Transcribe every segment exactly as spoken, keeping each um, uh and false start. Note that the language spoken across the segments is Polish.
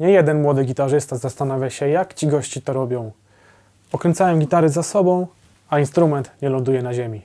Nie jeden młody gitarzysta zastanawia się, jak ci gości to robią. Pokręcają gitary za sobą, a instrument nie ląduje na ziemi.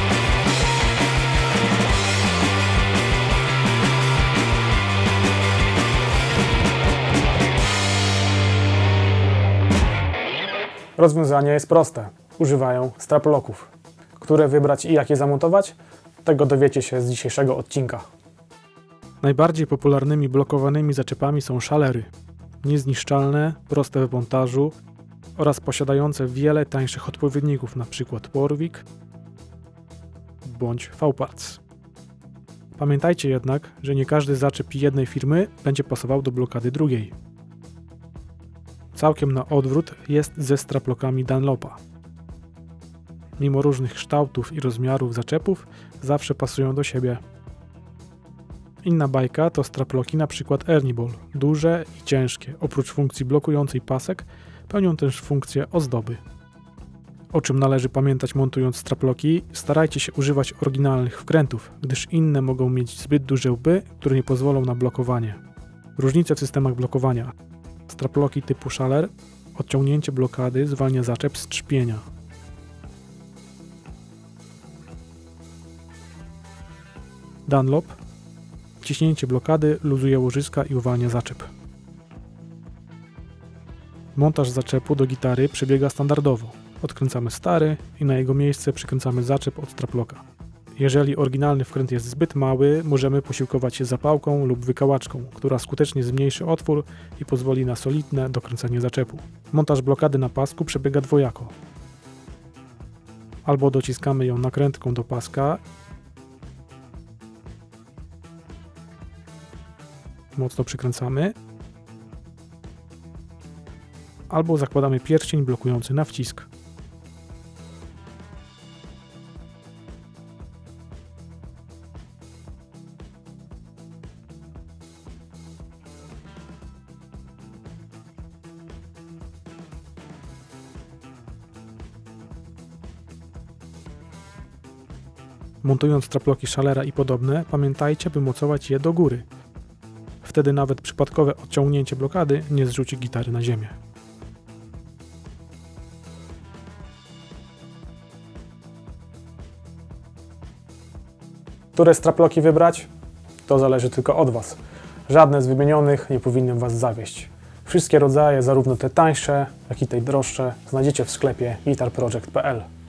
Rozwiązanie jest proste. Używają straplocków. Które wybrać i jak je zamontować? Tego dowiecie się z dzisiejszego odcinka. Najbardziej popularnymi blokowanymi zaczepami są szalery. Niezniszczalne, proste w montażu oraz posiadające wiele tańszych odpowiedników, np. Warwick bądź V-Parts. Pamiętajcie jednak, że nie każdy zaczep jednej firmy będzie pasował do blokady drugiej. Całkiem na odwrót jest ze straplokami Dunlopa. Mimo różnych kształtów i rozmiarów zaczepów, zawsze pasują do siebie. Inna bajka to straploki np. Ernie Ball. Duże i ciężkie, oprócz funkcji blokującej pasek, pełnią też funkcję ozdoby. O czym należy pamiętać montując straploki, starajcie się używać oryginalnych wkrętów, gdyż inne mogą mieć zbyt duże łby, które nie pozwolą na blokowanie. Różnice w systemach blokowania. Straploki typu szaler, odciągnięcie blokady zwalnia zaczep z trzpienia. Dunlop. Ciśnięcie blokady luzuje łożyska i uwalnia zaczep. Montaż zaczepu do gitary przebiega standardowo. Odkręcamy stary i na jego miejsce przykręcamy zaczep od straploka. Jeżeli oryginalny wkręt jest zbyt mały, możemy posiłkować się zapałką lub wykałaczką, która skutecznie zmniejszy otwór i pozwoli na solidne dokręcenie zaczepu. Montaż blokady na pasku przebiega dwojako. Albo dociskamy ją nakrętką do paska, mocno przykręcamy, albo zakładamy pierścień blokujący na wcisk. Montując straploki szalera i podobne, pamiętajcie, by mocować je do góry. Wtedy nawet przypadkowe odciągnięcie blokady nie zrzuci gitary na ziemię. Które straploki wybrać? To zależy tylko od Was. Żadne z wymienionych nie powinny Was zawieść. Wszystkie rodzaje, zarówno te tańsze, jak i te droższe, znajdziecie w sklepie guitar project kropka p l.